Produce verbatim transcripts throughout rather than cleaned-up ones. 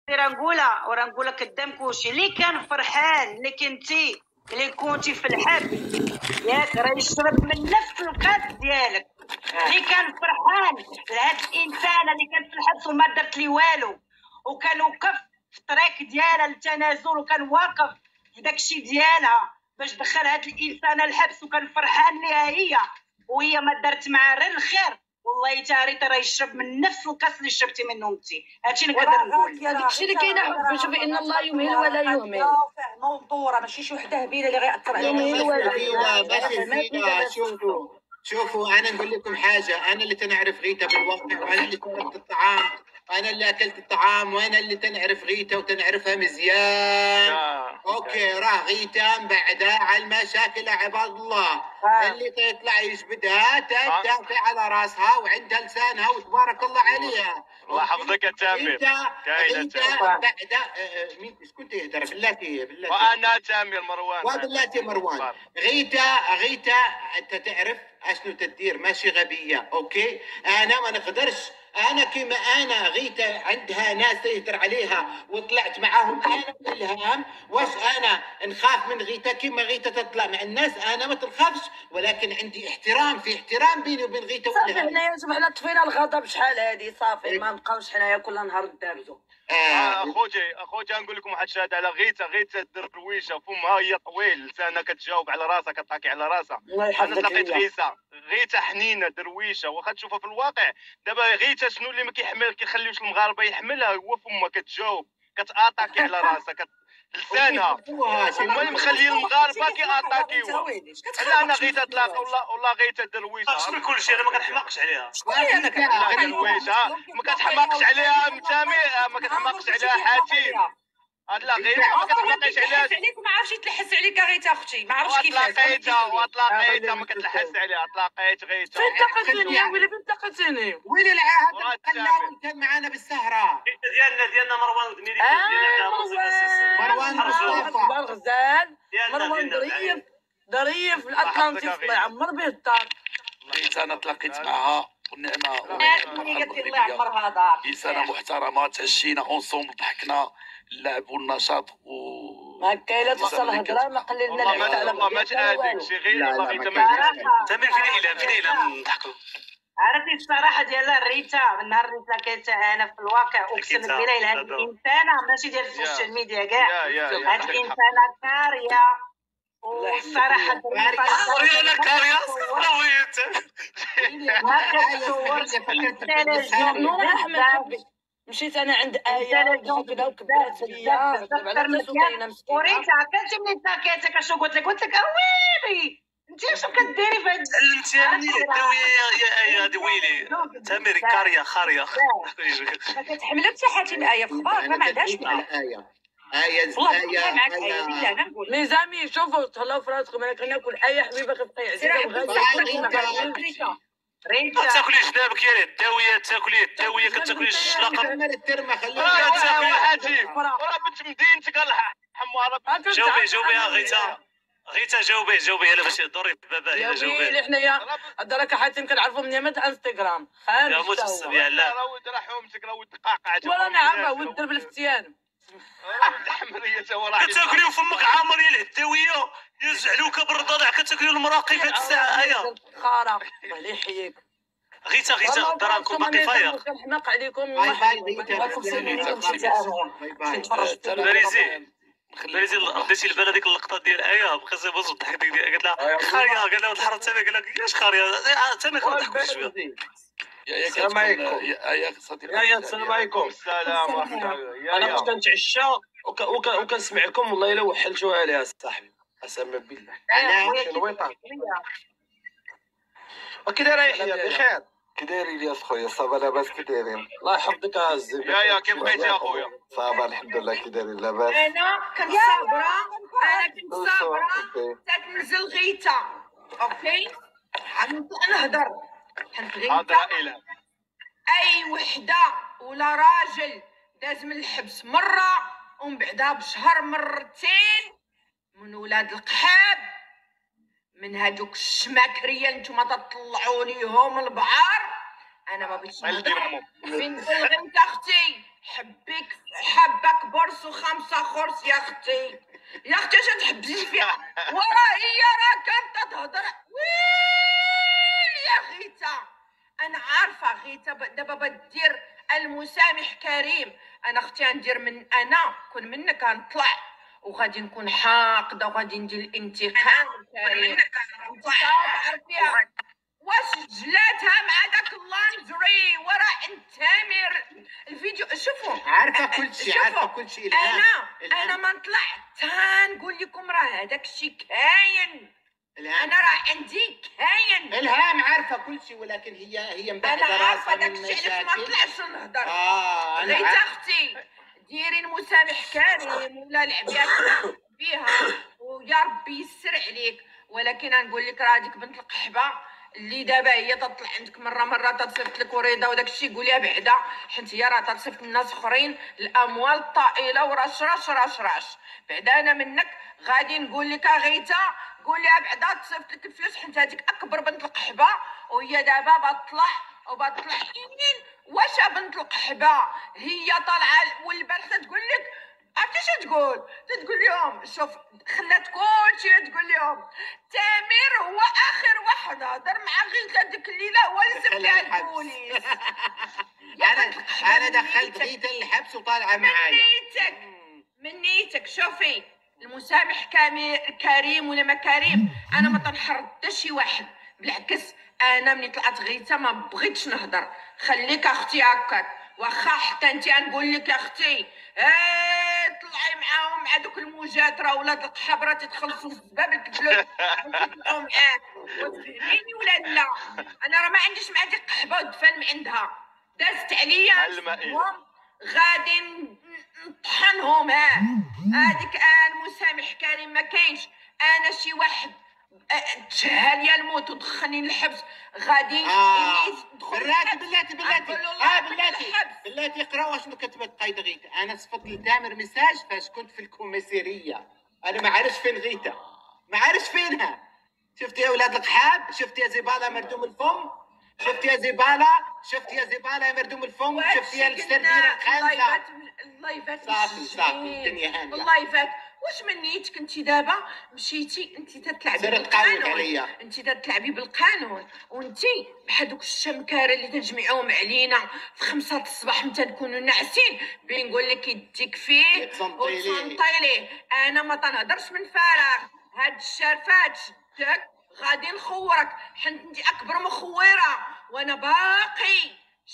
راه نقولها وراه نقولها قدام كلشي اللي كان فرحان اللي كنتي اللي كنتي في الحبس ياك راه يشرب من نفس الكاس ديالك. اللي كان فرحان لهاد الانسانه اللي كانت في الحبس وما درت لي والو وكان وقف في الطريق ديالها للتنازل وكان واقف في داكشي ديالها باش دخل هاد الانسانه الحبس وكان فرحان ليها هي وهي ما دارت معاه غير الخير. والله تا ريتا راه يشرب من نفس الكاس اللي شربتي منه انت. هادشي اللي نقدر نقول. داكشي اللي كاينه حب. شوفي ان الله يمهل ولا يهمل. موضوره ماشي شي وحده هبيله اللي غيأثر عليها. يمهل ولا يهمل. ماشي شوفوا شوفوا انا نقول لكم حاجه. انا اللي تنعرف غيتا بالواقع وانا اللي شربت الطعام وانا اللي اكلت الطعام وانا اللي تنعرف غيتا وتنعرفها مزيان. اوكي راه غيتا مبعده على المشاكل يا عباد الله. اللي تطلع يجبدها تدافع على راسها وعندها لسانها وتبارك الله عليها. الله يحفظك يا تامر. غيتا غيتا بعد مين شكون تيهدر بلاتي بلاتي وانا تامر مروان وبلاتي مروان. غيتا غيتا انت تعرف اشنو تدير ماشي غبيه. اوكي انا ما نقدرش انا كيما انا غيتا عندها ناس يهدر عليها وطلعت معاهم انا الهام. واش انا نخاف من غيتا كيما غيتا تطلع مع الناس؟ انا ما تنخافش ولكن عندي احترام في احترام بيني وبين غيتا صافي والهام. حنايا شوف حنا طفينا الغضب شحال هادي صافي ما نبقاوش حنايا كل نهار ندابزو. آه اخوتي اخوتي نقول لكم واحد الشهاده على غيتا. غيتا درويشه فمها هي طويل لسانها كتجاوب على راسها كتحكي على راسها. انا لقيت غيتا غيتا حنينه درويشه واخا تشوفها في الواقع. دابا غيتا شنو اللي ما كيحمل كيخليوش المغاربه يحملها هو فمها كتجاوب كتاتاكي على راسها كت... لسانها هما اللي مخليين المغاربه كياتاكيوها. لا انا غيتا تلاقى والله والله غيتا درويشه. شنو كل شيء انا ما كنحماقش عليها. لا درويشه ما كتحماقش عليها متامي ما كتحماقش عليها حاتم. هاد لا غير ما كتحماقش عليها. عليك ما عرفتش يتلحس عليك غيتا اختي ما عرفتش كيفاش. تلاقيتها وتلاقيتها ما كتلحس عليها. تلاقيت غيتا. فين تلاقيتيني يا ويلي فين تلاقيتيني؟ وين العهد اللي كان معنا بالسهره؟ ديالنا ديالنا مروان ودميري مروان مصطفى مروان غزال مروان ظريف ظريف الاتلانتيك الله يعمر به الدار. انا تلاقيت معها والنعمه الله يعمرها دار. انسانه محترمه تعشينا اونصومبل ضحكنا اللعب والنشاط و ما كاين لا توصل الهضره ما قللنا والله ما والله ما تآذيك شي غير والله غيتا ما تامر فين الهام فين الهام نضحكوا. عرفتي الصراحه ديالها ريتا من نهار اللي تلاقيتها انا في الواقع اقسم بالله الا هاد الانسانه ماشي ديال السوشيال ميديا كاع هاد الانسانه كاريه والصراحه كاريه لا كاريه ما كتصورش نور احمد حبي مشيت انا عند ايه وكذا وكبرات فيا وريتا كنتي ملي تلاقيتك اشنو قلت لك؟ قلت لك اويلي انت شنو كديري في هاد علمتيني الدويه يا ايه هادي ويلي تامر كاريه خاريه ما كتحملكش حاتم ايه في اخبار ما عندهاش معنى. آية آية والله معاك ايه آية بالله انا نقول مي زامي شوفوا تهلاو في راسكم انا كناكل اي حبيبه كتبقى يعزيزها ريتا تاكلي جنابك يا الداويه تاكلي الداويه كتاكلي الشلاقه كمل الترمه خليها تاكلي حاتم راه بنت مدينتك حموها. جاوبي جاوبي يا غيتا غيتا جاوبي جاوبي الا باش دوري بابا يا الا جاوبي. ويلي حنايا الدرك حاتم كنعرفوا من يامات انستغرام خامس يا متصل يا لا راه ولد راه حومتك راه ولد قاقعه ولا نعم ولد درب الفتيان ولد حمريه تا هو راه كتاكلي وفمك عامر يا الهداويه يا زعلوكه بالرضاع كتاكلي المراقي في هاد الساعه ايا خارا الله يحييك. غيتا غيتا غدا راه نكون باقي فايق. كنحماق عليكم باي باي بريزي بريزي رديتي البال هذيك اللقطه ديال ايه بقيت بوز الضحك ديك قالت لها خاريه قال لها تحرت انا قال لك علاش خاريه انا كنضحك شويه. السلام عليكم يا يا صديقي يا يا السلام عليكم. السلام ورحمه الله. انا كنت كنتعشى وكنسمعكم والله الا وحلتوها عليها صاحبي قسما بالله. انا شنو ويطان وكي داير يحيى بخير؟ كي دايرين الياس خويا صافا لاباس كي دايرين؟ الله يحفظك الزين. يا يا كيف بقيتي يا خويا؟ صافا الحمد لله كي دايرين لاباس؟ انا كنت صابره انا كنت صابره تتنزل غيتا اوكي حنبدا نهضر حنت غيتا هضره اي وحده ولا راجل داز من الحبس مره ومن بعدها بشهر مرتين من ولاد القحاب من هادوك الشماكريه نتوما تطلعوا ليهم البعار انا ما بغيتش نهضر. فين غيتا اختي حبيك حبه برص وخمسة خرص يا اختي. يا اختي اش تحبسي فيها؟ ورا هي راه كانت تهضر. ويل يا غيتا، انا عارفه غيتا دابا بدير المسامح كريم. انا اختي غندير من انا كون منك غنطلع وغادي نكون حاقده وغادي ندير الانتقام كريم. انت تعرفيها واش جلاتها مع داك اللانجري ورا انتمر الفيديو. شوفوا عارفه كل شيء، عارفه كل شيء. انا الآن. انا ما نطلع تنقول لكم راه هذاك الشيء كاين. الآن. انا راه عندي كاين. الهام عارفه كل شيء، ولكن هي هي مبعده انا عارفه داك الشيء علاش ما طلعش نهضر. اه غير اختي ديري المسامح كريم ولا لعبيات فيها ويا ربي يسر عليك. ولكن نقول لك راه هذيك بنت القحبه اللي دابا هي تطلع عندك مره مره تصيفط لك وريضه وداك الشيء قوليها بعدا، حيت هي راه تصيفط الناس اخرين الاموال الطائله وراش راش راش راش. بعدا انا منك غادي نقول لك غيتا قوليها بعدا تصيفط لك الفلوس، حيت هذيك اكبر بنت القحبه وهي دابا بطلع وبطلع يمين. واش بنت القحبه هي طالعه والبارحه تقول لك عرفتي شنو تقول؟ تقول لهم شوف خلات كلشي تقول لهم تامر هو اخر واحد هضر مع غيتا ديك الليله هو اللي سب لها البوليس. انا انا دخلت غيتا للحبس وطالعه معايا. من نيتك من نيتك شوفي المسامح كريم ولا ما كريم انا ما تنحرض حتى شي واحد. بالعكس انا ملي طلعت غيتا ما بغيتش نهضر. خليك اختي هكاك، واخا حتى انت نقول لك يا اختي ايه طلعي معاهم مع دوك الموجات راه ولاد القحبره تتخلصوا في باب الفلوس وتطلعوا معاه. وتفهميني ولا لا؟ انا راه ما عنديش مع ديك القحبه ودفن من عندها دازت عليا غادي نطحنهم. ها هذيك ان مسامح كريم ما كاينش. انا شي واحد تشهى ليا الموت ودخلني للحبس غادي آه. بلاتي بلاتي بلاتي اه بلاتي بلاتي اقراوا شنو كتبت قايد غيتا. انا صفت لتامر ميساج فاش كنت في الكوميسيريه. انا ما عارفش فين غيتا، ما عارفش فينها. شفتي يا ولاد القحاب؟ شفتي يا زباله مردوم الفم؟ شفتي يا زباله؟ شفتي يا زباله مردوم الفم؟ شفتي يا السردينه الخالده؟ اللايفات صافي صافي الدنيا هانيه. اللايفات واش من نيتك انت دابا مشيتي انت تتلعبي بالقانون، انت تتلعبي بالقانون وانت بحال دوك الشمكاره اللي تجمعوهم علينا في خمسة الصباح متى نكونوا ناعسين بنقول لك يديك فيه وتصنطي ليه. انا ما تنهضرش من فراغ. هاد الشرفات شدك غادي نخورك حيت انت اكبر مخوره وانا باقي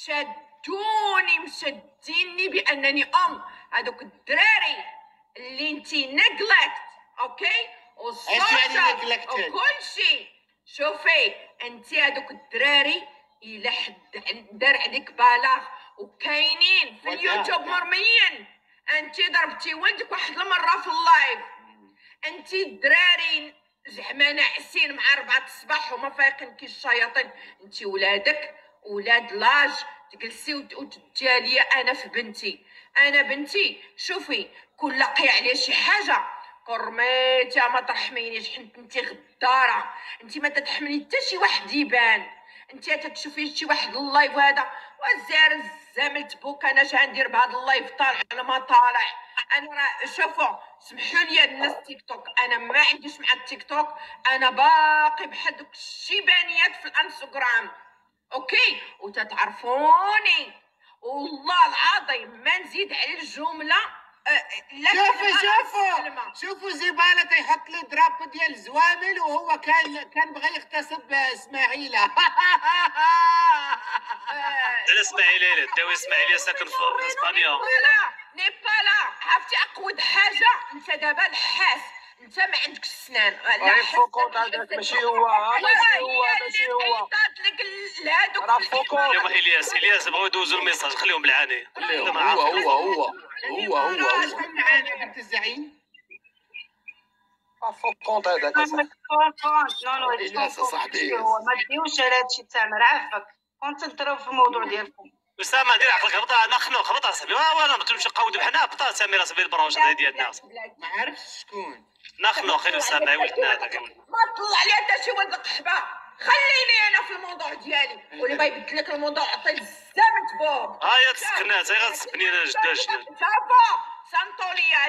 شدوني مشديني بانني ام. هادوك الدراري اللي انتي نجلكت اوكي والصوشة وكل شيء. شوفي انتي هادوك الدراري الى حد دار عليك بلاغ وكاينين في اليوتيوب مرميين. انتي ضربتي ولدك واحد المره في اللايف. انتي الدراري زعما ناعسين مع أربعة الصباح وما فايقين كي الشياطين. انتي ولادك ولاد لاج تجلسي وتديها ليا انا في بنتي. انا بنتي شوفي كل لاقي عليها شي حاجه كرميتها ما ترحمينيش حيت انت غداره. انت ما تتحملي حتى شي واحد يبان. انت تتشوفي شي واحد اللايف هذا وزار زاملت بوك. انا اش غندير بهذا اللايف طالع؟ انا ما طالع. انا راه شوفوا سمحوا لي الناس تيك توك انا ما عنديش مع التيك توك. انا باقي بحال دوك الشيبانيات في الانستغرام اوكي وتتعرفوني والله العظيم ما نزيد على الجمله. شوفوا شوفوا شوفوا زباله تيحط لي دراب ديال زوامل وهو كان كان بغى يغتصب اسماعيله. على اسماعيليه داوي اسماعيليه ساكن في اسبانيا. لا نيبالا عرفتي اقود حاجه انت دابا الحاس انت ما عندكش السنان. لا فوكونت هذاك ماشي هو ماشي هو ماشي هو راه فوكونت. اليوم الياس الياس بغاو يدوزوا الميساج خليهم بالعاني. هو هو هو هو هو شكون معانا بنت الزعيم؟ راه فوكونت هذاك الياس صاحبي ما تديوش على هادشي تامر عافاك كونسنتراو في الموضوع ديالكم. اسامه دير عقلك هبطها نخنو هبط اصاحبي وانا ما تمشي قاود بحنا هبطها سامي راسي بالبروش ديال الناس ما عرفتش شكون نخنو خير اسامه ولدنا هذاك ما طلع لي حتى شي ولد قحبه. خليني انا في الموضوع ديالي واللي ما يبدل لك الموضوع عطيه الزمن تبوب. ها هي تسكنات هي غتسبني انا جدا جدا شافا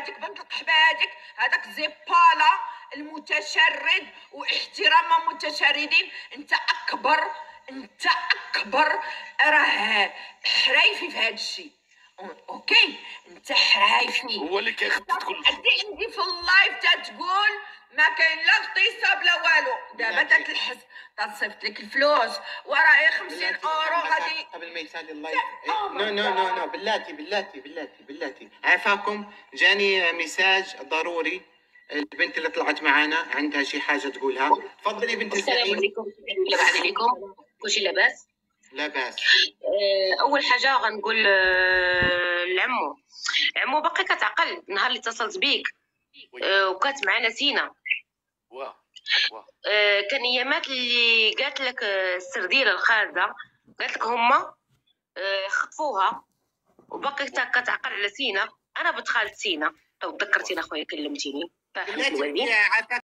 هذيك بنت القحبه هذيك هذاك زيبالا المتشرد واحترام المتشردين. انت اكبر انت اكبر راه حرايفي في هذا الشيء. اوكي انت حرايفي هو اللي كيخطط كل شيء. انت عندي في اللايف تتقول ما كاين لا اغتصاب لا والو. دابا تتلحس تصيفط لك الفلوس وراهي خمسين اورو غادي قبل ما يسالي اللايف. نو نو نو نو بلاتي بلاتي بلاتي بلاتي عافاكم. جاني ميساج ضروري. البنت اللي طلعت معانا عندها شي حاجه تقولها. تفضلي بنت السلام السلام. عليكم. لاباس عليكم؟ كلشي لاباس؟ لاباس. آه، اول حاجه غنقول آه، لعمو عمو باقي كتعقل نهار اللي اتصلت بيك آه، وكانت معنا سينا. واه واه آه، كان ايامات اللي قالت لك آه، السرديله الخالده قالت لك هما آه، خطفوها وباقي كتعقل على سينا. انا بنت خالة سينا لو تذكرتينا خويا كلمتيني. بلاتي عافاك